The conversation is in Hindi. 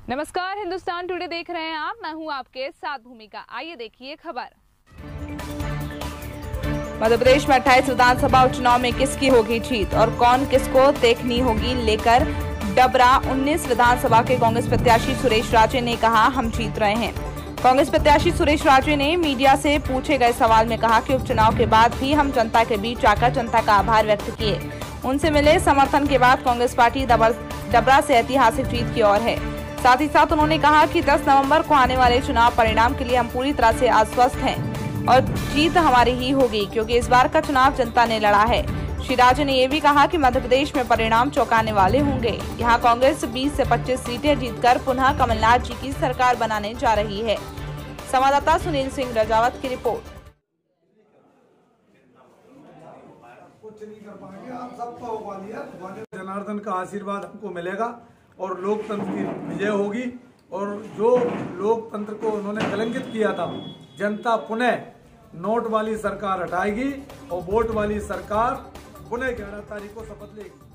नमस्कार, हिंदुस्तान टुडे देख रहे हैं आप। मैं हूं आपके साथ भूमिका। आइए देखिए खबर। मध्य प्रदेश में 28 विधानसभा उपचुनाव में किसकी होगी जीत और कौन किसको देखनी होगी लेकर डबरा 19 विधानसभा के कांग्रेस प्रत्याशी सुरेश राजे ने कहा, हम जीत रहे हैं। कांग्रेस प्रत्याशी सुरेश राजे ने मीडिया से पूछे गए सवाल में कहा कि उपचुनाव के बाद भी हम जनता के बीच जाकर जनता का आभार व्यक्त किए। उनसे मिले समर्थन के बाद कांग्रेस पार्टी डबरा से ऐतिहासिक जीत की ओर है। साथ ही साथ उन्होंने कहा कि 10 नवंबर को आने वाले चुनाव परिणाम के लिए हम पूरी तरह से आश्वस्त हैं और जीत हमारी ही होगी क्योंकि इस बार का चुनाव जनता ने लड़ा है। श्री राजे ने यह भी कहा कि मध्य प्रदेश में परिणाम चौंकाने वाले होंगे। यहाँ कांग्रेस 20 से 25 सीटें जीतकर पुनः कमलनाथ जी की सरकार बनाने जा रही है। संवाददाता सुनील सिंह रजावत की रिपोर्ट। जनार्दन का आशीर्वाद हमको मिलेगा और लोकतंत्र की विजय होगी और जो लोकतंत्र को उन्होंने कलंकित किया था, जनता पुनः नोट वाली सरकार हटाएगी और वोट वाली सरकार पुनः 11 तारीख को शपथ लेगी।